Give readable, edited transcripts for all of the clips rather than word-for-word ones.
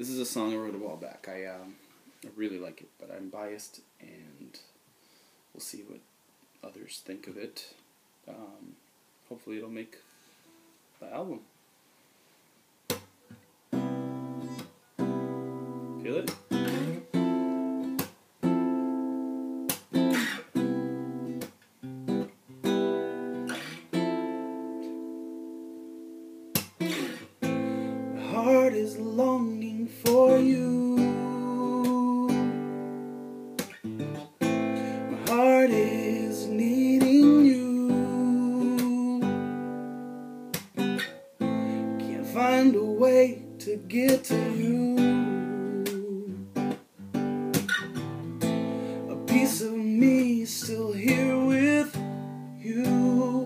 This is a song I wrote a while back. I really like it, but I'm biased, and we'll see what others think of it. Hopefully it'll make the album. Feel it? My heart is longing for you. My heart is needing you. Can't find a way to get to you. A piece of me is still here with you.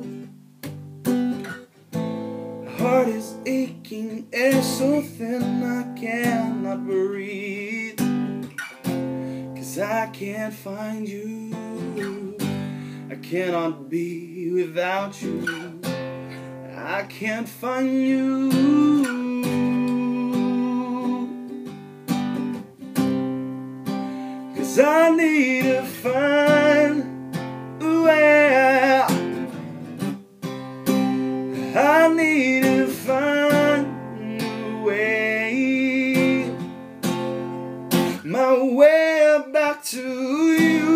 My heart is aching, air so thin I cannot breathe. 'Cause I can't find you. I cannot be without you. I can't find you. 'Cause I need to find a way. I need to find a way. My way back to you.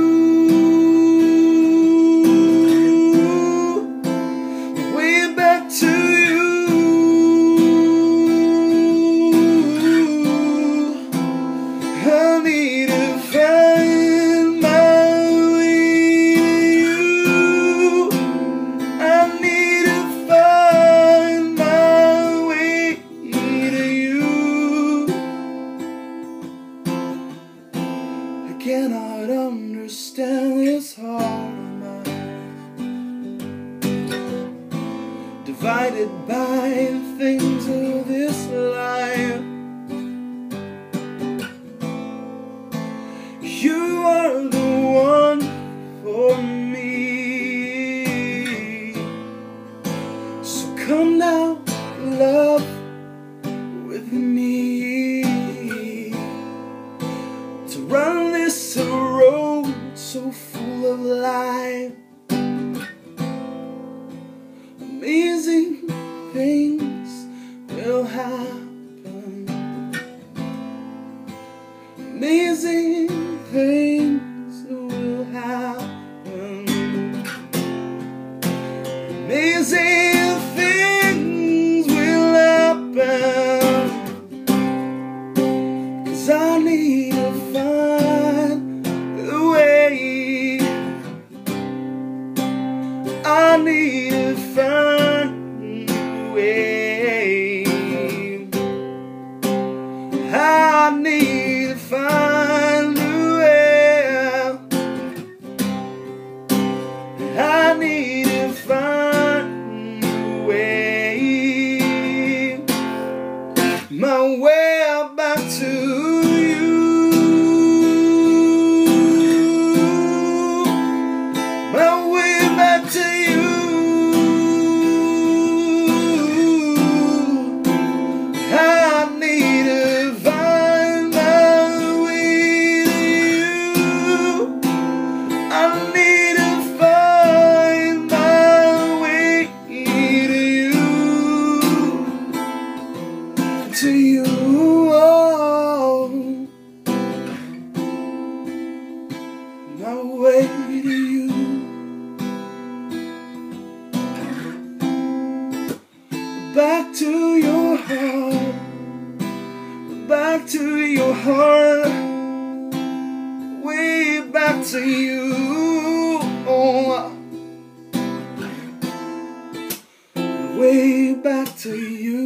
My way back to you. I need to find my way to you. I need to find my way to you. I cannot understand this heart of mine, divided by the things of this life. You are the one for me. So come now, love with me, to run this road so full of life. Amazing things will happen. Amazing things will happen. Amazing things will happen. 'Cause I need to find a way. I need to find a way. I need to find a way. I need to find a way. My way back to you. My way back to you. I need to find my way to you. I need to find my way to you. To you. Oh, my way to you. Back to your heart. Back to your heart. Way back to you. Oh, way back to you.